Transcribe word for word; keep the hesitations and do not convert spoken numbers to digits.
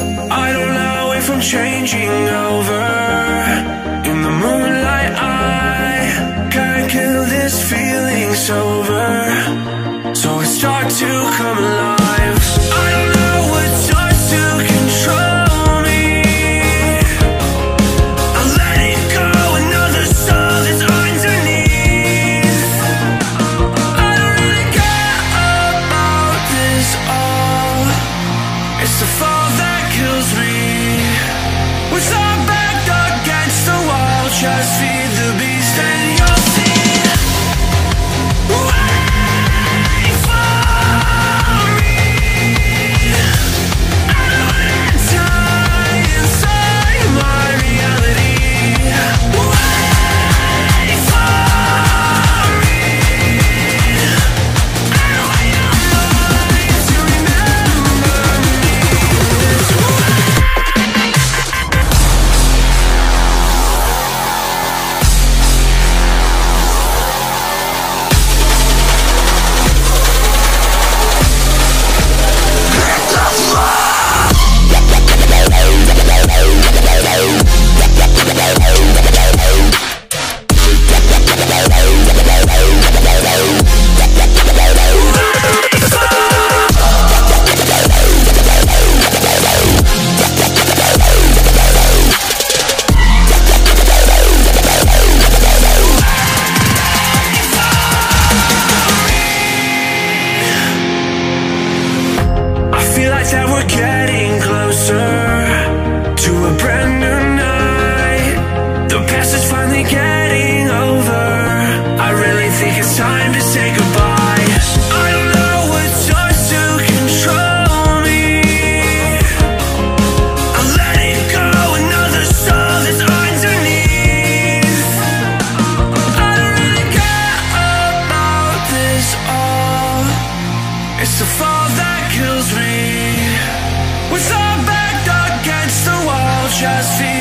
I don't know if I'm changing over. In the moonlight I can't kill this feeling sober, so I start to come alive. I don't know what starts to control me. I let it go, another soul that's underneath. I don't really care about this all. It's the fall that kills me. With our back against the wall, just feed the beast and you'll see. Wait for me. I don't die inside my reality. Wait for me. I want your mind to remember me this way. That we're getting closer to a brand new night. The past is finally getting over. I really think it's time to say goodbye. I don't know what starts to control me. I let it go, another soul that's underneath. I don't really care about this all. It's the fall that kills me. With our back against the wall, just feel